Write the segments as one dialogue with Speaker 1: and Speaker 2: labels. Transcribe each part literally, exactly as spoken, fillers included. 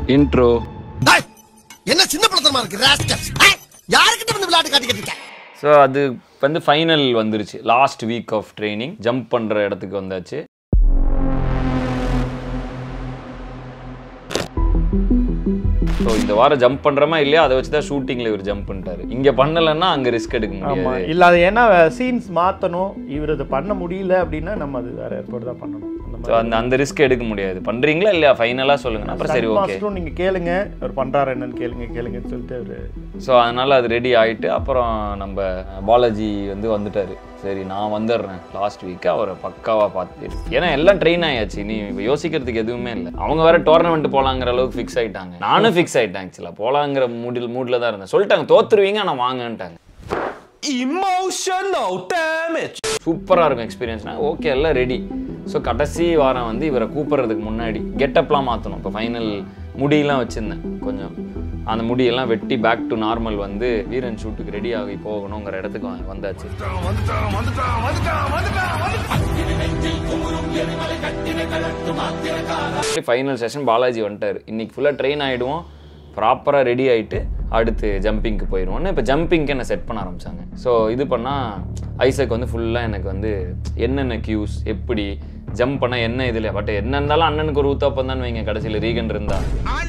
Speaker 1: Intro.
Speaker 2: என்ன சின்ன பழத்தனமா இருக்கு ராஸ்கல்ஸ். யார்கிட்ட வந்து விளையாட்டு காட்டிக்கிட்டு இருக்க?
Speaker 1: ஸோ அது வந்து ஃபைனல் வந்துருச்சு. Last week of training jump பண்ணுற இடத்துக்கு வந்தாச்சு. ஸோ இந்த வாரம் ஜம்ப் பண்ணுறமா இல்லையா அதை வச்சு தான் ஷூட்டிங்கில் இவர் ஜம்ப் பண்ணிட்டாரு. இங்கே பண்ணலைன்னா அங்கே ரிஸ்க் எடுக்க முடியாது.
Speaker 3: இல்லை அது ஏன்னா சீன்ஸ் மாற்றணும், இவர் அதை பண்ண முடியல அப்படின்னா நம்ம அது வேறு ஏற்பாடு தான் பண்ணணும்.
Speaker 1: ஸோ அந்த அந்த ரிஸ்க் எடுக்க முடியாது. பண்ணுறீங்களா இல்லையா ஃபைனலாக சொல்லுங்கள். அப்புறம் சரி ஓகே
Speaker 3: நீங்கள் கேளுங்க, அவர் பண்ணுறாரு என்னன்னு கேளுங்க கேளுங்கன்னு சொல்லிட்டு அவர்.
Speaker 1: ஸோ அதனால் அது ரெடி ஆகிட்டு அப்புறம் நம்ம பாலாஜி வந்து வந்துட்டார். சரி நான் வந்துடுறேன் லாஸ்ட் வீக்கு அவரை பக்காவாக பார்த்துட்டு. ஏன்னா எல்லாம் ட்ரெயின் ஆயாச்சு, நீ யோசிக்கிறதுக்கு எதுவுமே இல்லை. அவங்க வேற டோர்னமெண்ட் போகலாங்கிற அளவுக்கு ஃபிக்ஸ் ஆகிட்டாங்க. நானும் ஃபிக்ஸ் ஆகிட்டேன் ஆக்சுவலாக போகலாங்கிற மூடில் மூடில் தான் இருந்தேன். சொல்லிட்டாங்க தோத்துருவீங்க ஆனால் வாங்கன்ட்டாங்க.
Speaker 4: Emotional damage.
Speaker 1: சூப்பராக இருக்கும் எக்ஸ்பீரியன்ஸ்னா ஓகே எல்லாம் ரெடி. ஸோ கடைசி வாரம் வந்து இவரை கூப்பிட்றதுக்கு முன்னாடி கெட்டப்லாம் மாற்றணும். இப்போ ஃபைனல் முடியெல்லாம் வச்சுருந்தேன், கொஞ்சம் அந்த முடியெல்லாம் வெட்டி பேக் டு நார்மல் வந்து வீரன் ஷூட்டுக்கு ரெடி ஆகி போகணுங்கிற இடத்துக்கு வந்தாச்சு. ஃபைனல் செஷன் பாலாஜி வந்துட்டார். இன்னைக்கு ஃபுல்லாக ட்ரெயின் ஆகிடுவோம், ப்ராப்பராக ரெடி ஆகிட்டு அடுத்து ஜம்பிங்க்கு போயிடுவோன்னு இப்போ ஜம்பிங்க்கு என்ன செட் பண்ண ஆரம்பித்தாங்க. ஸோ இது பண்ணால் ஐசக் வந்து ஃபுல்லாக எனக்கு வந்து என்னென்ன கியூஸ் எப்படி ஜம்ப் பண்ணால் என்ன இதில் பட் என்ன இருந்தாலும் அண்ணனுக்கு ஒரு ஊத்தாப்பம் தான் வைங்க. கடைசியில் ரீகன் இருந்தா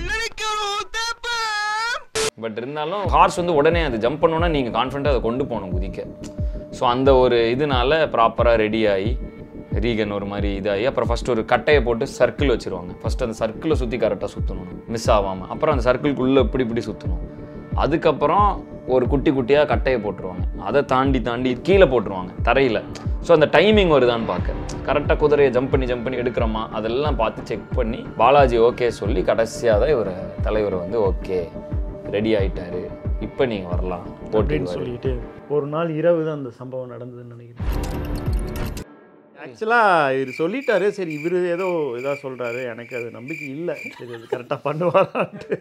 Speaker 1: பட் இருந்தாலும் ஹார்ஸ் வந்து உடனே அது ஜம்ப் பண்ணோன்னா நீங்கள் கான்ஃபிடண்ட்டாக அதை கொண்டு போகணும் குதிக்க. ஸோ அந்த ஒரு இதனால ப்ராப்பராக ரெடி ஆகி ரீகன் ஒரு மாதிரி இதாகி அப்புறம் ஃபஸ்ட் ஒரு கட்டையை போட்டு சர்க்கிள் வச்சுருவாங்க. ஃபஸ்ட் அந்த சர்க்கிளை சுற்றி கரெக்டாக சுற்றணும் மிஸ் ஆகாமல். அப்புறம் அந்த சர்க்கிள்குள்ளே இப்படி இப்படி சுற்றணும். அதுக்கப்புறம் ஒரு குட்டி குட்டியாக கட்டையை போட்டுருவாங்க. அதை தாண்டி தாண்டி கீழே போட்டுருவாங்க தரையில். ஸோ அந்த டைமிங் வருதான்னு பார்க்க கரெக்டாக குதிரையை ஜம்ப் பண்ணி ஜம்ப் பண்ணி எடுக்கிறோமா அதெல்லாம் பார்த்து செக் பண்ணி பாலாஜி ஓகே சொல்லி கடைசியாக தான் இவர் தலைவர் வந்து ஓகே ரெடி ஆகிட்டாரு, இப்போ நீங்கள் வரலாம் போட்டின்னு
Speaker 3: சொல்லிட்டு ஒரு நாள் இரவு தான் அந்த சம்பவம் நடந்ததுன்னு நினைக்கிறேன். ஆக்சுவலாக இவர் சொல்லிட்டாரு, சரி இவர் ஏதோ இதாக சொல்கிறாரு, எனக்கு அது நம்பிக்கை இல்லை, சரி அது கரெக்டாக பண்ணுவாரான்ட்டு.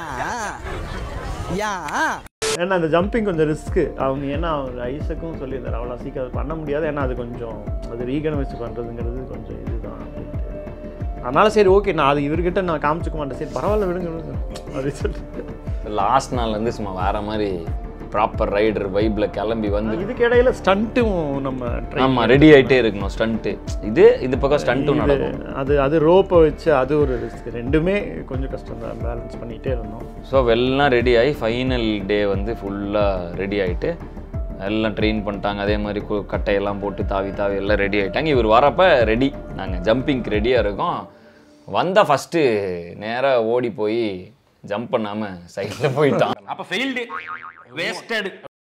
Speaker 3: ஏன்னா அந்த ஜம்பிங் கொஞ்சம் ரிஸ்க்கு அவங்க, ஏன்னா அவர் ஐசக்கும் சொல்லியிருந்தார் அவ்வளோ சீக்கிரம் அது பண்ண முடியாது, ஏன்னா அது கொஞ்சம் அது ரீகன் வச்சு பண்ணுறதுங்கிறது கொஞ்சம் இதுதான் அப்படின்ட்டு. அதனால் சரி ஓகே நான் அது இவர்கிட்ட நான் காமிச்சிக்க மாட்டேன், சரி பரவாயில்ல விடுங்க விடுங்க அப்படின்னு சொல்லிட்டு லாஸ்ட்
Speaker 1: நாள் வந்து சும்மா வேறு மாதிரி ப்ராப்பர் ரைடர் வைப்பில் கிளம்பி வந்து
Speaker 3: இதுக்கு இடையில ஸ்டண்ட்டும் நம்ம
Speaker 1: ஆமாம் ரெடி ஆகிட்டே இருக்கணும். ஸ்டண்ட்டு இது இது பக்கம் ஸ்டண்ட்டும் நடக்கும்.
Speaker 3: அது அது ரோப்பை வச்சு அது ஒரு ரிஸ்க், ரெண்டுமே கொஞ்சம் கஷ்டம் தான் பேலன்ஸ் பண்ணிகிட்டே இருந்தோம்.
Speaker 1: ஸோ எல்லாம் ரெடி ஆகி ஃபைனல் டே வந்து ஃபுல்லாக ரெடி ஆகிட்டு எல்லாம் ட்ரெயின் பண்ணிட்டாங்க. அதே மாதிரி கட்டையெல்லாம் போட்டு தாவி தாவி எல்லாம் ரெடி ஆகிட்டாங்க. இவர் வரப்போ ரெடி, நாங்கள் ஜம்பிங்க்கு ரெடியாக இருக்கோம். வந்தால் ஃபஸ்ட்டு நேராக ஓடி போய் ஜம்ப் பண்ணாமல் சைடில் போயிட்டான்.
Speaker 4: அப்போ ஃபெயில்டு வேஸ்டட்.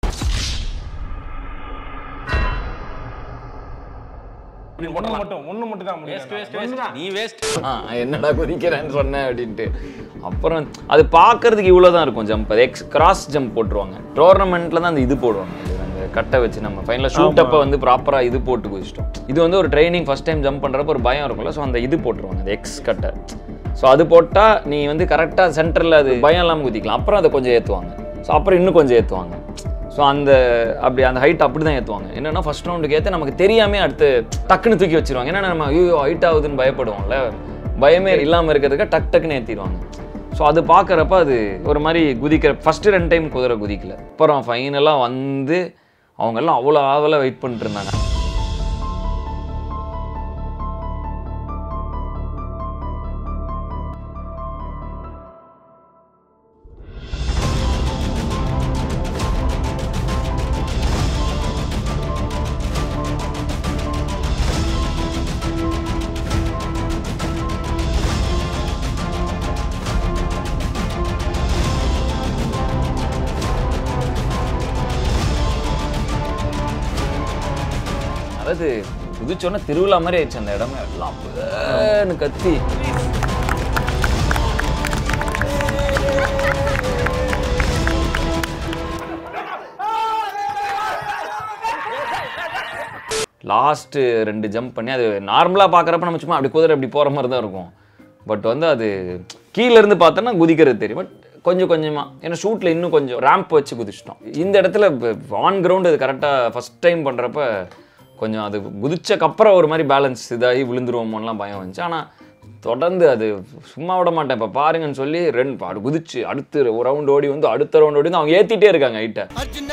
Speaker 1: என்னடா குதிக்கிறேன்னு சொன்னேன் அப்படின்ட்டு. அப்புறம் அது பார்க்கறதுக்கு இவ்வளோதான் இருக்கும் ஜம்ப். அது எக்ஸ் கிராஸ் ஜம்ப் போட்டுருவாங்க. டோர்னமெண்ட்ல தான் அந்த இது போடுவாங்க, அந்த கட்டை வச்சு நம்ம ஃபைனலாக ஷூட் அப்போ வந்து ப்ராப்பராக இது போட்டு குதிச்சிட்டோம். இது வந்து ஒரு ட்ரைனிங் ஃபர்ஸ்ட் டைம் ஜம்ப் பண்ணுறப்ப ஒரு பயம் இருக்கும்ல, ஸோ அந்த இது போட்டுருவாங்க அந்த எக்ஸ் கட்டை. ஸோ அது போட்டால் நீ வந்து கரெக்டாக சென்டரில் அது பயம் இல்லாமல் குதிக்கலாம். அப்புறம் அதை கொஞ்சம் ஏற்றுவாங்க, ஸோ அப்புறம் இன்னும் கொஞ்சம் ஏற்றுவாங்க. ஸோ அந்த அப்படி அந்த ஹைட் அப்படி தான் ஏற்றுவாங்க. என்னென்னா ஃபஸ்ட் ரவுண்டுக்கு ஏற்ற நமக்கு தெரியாமே அடுத்து டக்குன்னு தூக்கி வச்சிருவாங்க. ஏன்னா நம்ம ஐயோ ஹைட் ஆகுதுன்னு பயப்படுவோம்ல, பயமே இல்லாமல் இருக்கிறதுக்கு டக் டக்குன்னு ஏற்றிடுவாங்க. ஸோ அது பார்க்குறப்ப அது ஒரு மாதிரி குதிக்கிற ஃபஸ்ட்டு ரெண்டு டைம் குதிரை குதிக்கல. அப்புறம் ஃபைனலாக வந்து அவங்கெல்லாம் அவ்வளோ ஆவலாக வெயிட் பண்ணிட்டு இருந்தாங்க. அதாவது குதிச்சோன்னா திருவிழா மாதிரி ஆயிடுச்சு அந்த இடமே. எல்லாம் கத்தி லாஸ்ட்டு ரெண்டு ஜம்ப் பண்ணி அது நார்மலாக பார்க்குறப்ப நம்ம சும்மா அப்படி குதிரை அப்படி போகிற மாதிரி தான் இருக்கும். பட் வந்து அது கீழேருந்து பார்த்தோன்னா குதிக்கிறது தெரியும். பட் கொஞ்சம் கொஞ்சமாக ஏன்னா ஷூட்டில் இன்னும் கொஞ்சம் ரேம்ப் வச்சு குதிச்சிட்டோம். இந்த இடத்துல ஆன் கிரவுண்ட் அது கரெக்டாக ஃபஸ்ட் டைம் பண்ணுறப்ப கொஞ்சம் அது குதிச்சக்கப்புறம் ஒரு மாதிரி பேலன்ஸ் இதாகி விழுந்துருவோமோலாம் பயம் வந்துச்சு. ஆனால் தொடர்ந்து அது சும்மா விட மாட்டேன் இப்போ பாருங்கன்னு சொல்லி ரெண்டு பாடு குதிச்சு அடுத்து ஒரு ரவுண்ட் ஓடி வந்து அடுத்த ரவுண்ட் ஓடி வந்து அவங்க ஏற்றிட்டே இருக்காங்க ஹைட்டை.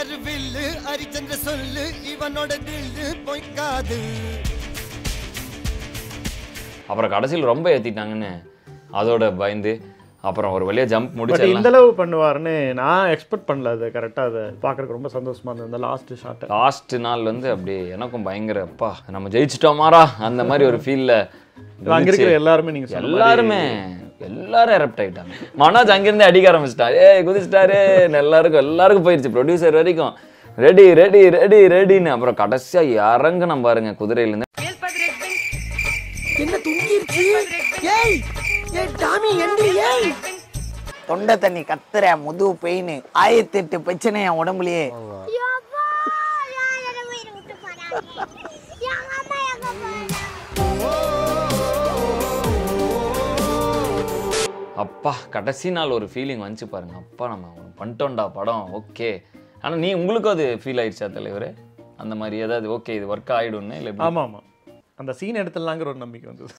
Speaker 1: அப்புறம் கடைசியில் ரொம்ப ஏற்றிட்டாங்கன்னு அதோட பயந்து அப்புறம் ஒரு வழியாக ஜம்ப் முடிச்சு
Speaker 3: இந்த அளவு பண்ணுவாருன்னு நான் எக்ஸ்பெக்ட் பண்ணல. அது கரெக்டாக அதை பார்க்குறதுக்கு ரொம்ப சந்தோஷமா இருந்தது. இந்த லாஸ்ட் ஷாட்
Speaker 1: லாஸ்ட் நாள் வந்து அப்படியே எனக்கும் பயங்கர அப்பா நம்ம ஜெயிச்சிட்டோமாரா அந்த மாதிரி ஒரு ஃபீல்ல
Speaker 3: அங்க இருக்கிற எல்லாருமே நீங்க
Speaker 1: எல்லாருமே எல்லாரும் எரப்ட் ஆயிட்டாங்க. மனோஜ் அங்கிருந்து அடிக்க ஆரம்பிச்சிட்டாரு, ஏ குதிச்சிட்டாரு, எல்லாருக்கும் எல்லாருக்கும் போயிடுச்சு, ப்ரொடியூசர் வரைக்கும் ரெடி ரெடி ரெடி ரெடின்னு. அப்புறம் கடைசியா இறங்க நம்ம பாருங்க குதிரையில இருந்து
Speaker 2: என்ன துங்கிருச்சு. ஏய் ஏய் டாமி எண்டி ஏய்
Speaker 5: தொண்டை தண்ணி கத்துற முதுகு பெயின் ஆயிரத்தி எட்டு பிரச்சனை என் உடம்புலயே.
Speaker 1: அப்பா கடைசி நாள் ஒரு ஃபீலிங் வந்துச்சு பாருங்க, அப்பா நம்ம பண்ணிட்டோம்டா படம் ஓகே. ஆனா நீ உங்களுக்கும் அது ஃபீல் ஆயிடுச்சா தலைவரே அந்த மாதிரி ஏதாவது ஓகே இது ஒர்க் ஆயிடும்னு இல்லை?
Speaker 3: ஆமா ஆமா அந்த சீன் எடுத்துடலாங்கிற ஒரு நம்பிக்கை வந்தது.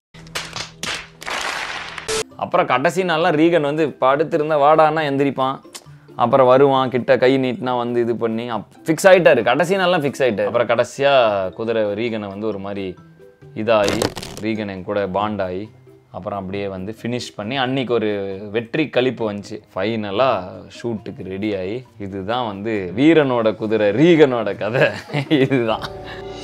Speaker 1: அப்புறம் கடைசி நாள்லாம் ரீகன் வந்து படுத்திருந்தா வாடான்னா எந்திரிப்பான், அப்புறம் வருவான் கிட்ட கை நீட்டினா வந்து இது பண்ணி ஃபிக்ஸ் ஆகிட்டாரு. கடைசி நாள்லாம் ஃபிக்ஸ் ஆகிட்டாரு. அப்புறம் கடைசியாக குதிரை ரீகனை வந்து ஒரு மாதிரி இதாகி ரீகன் என் கூட பாண்ட் ஆகி அப்புறம் அப்படியே வந்து ஃபினிஷ் பண்ணி அன்னைக்கு ஒரு வெற்றி கழிப்பு வந்துச்சு. ஃபைனலாக ஷூட்டுக்கு ரெடி ஆகி இதுதான் வந்து வீரனோட குதிரை ரீகனோட கதை இதுதான்.